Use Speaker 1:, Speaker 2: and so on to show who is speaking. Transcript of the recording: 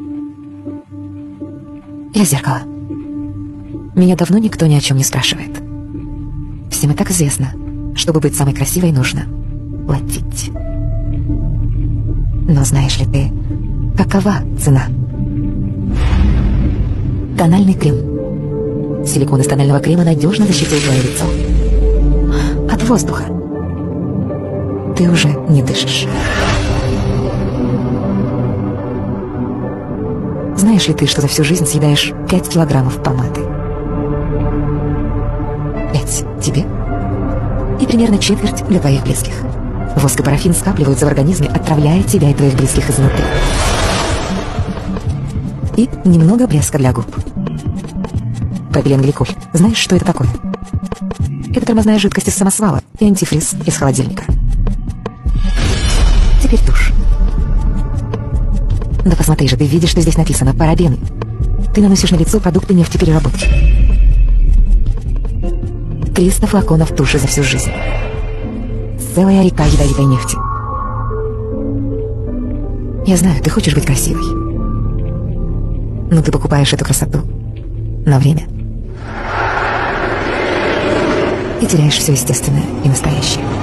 Speaker 1: Я зеркало. Меня давно никто ни о чем не спрашивает. Всем и так известно, чтобы быть самой красивой, нужно платить. Но знаешь ли ты, какова цена? Тональный крем. Силикон из тонального крема надежно защитил твое лицо от воздуха. Ты уже не дышишь. Знаешь ли ты, что за всю жизнь съедаешь 5 килограммов помады? 5 тебе и примерно четверть для твоих близких. Воск и парафин скапливаются в организме, отравляя тебя и твоих близких изнутри. И немного блеска для губ. Пропиленгликоль. Знаешь, что это такое? Это тормозная жидкость из самосвала и антифриз из холодильника. Теперь тушь. Да посмотри же, ты видишь, что здесь написано парабены. Ты наносишь на лицо продукты нефтепереработки. 300 флаконов туши за всю жизнь. Целая река ядовитой нефти. Я знаю, ты хочешь быть красивой. Но ты покупаешь эту красоту на время. И теряешь все естественное и настоящее.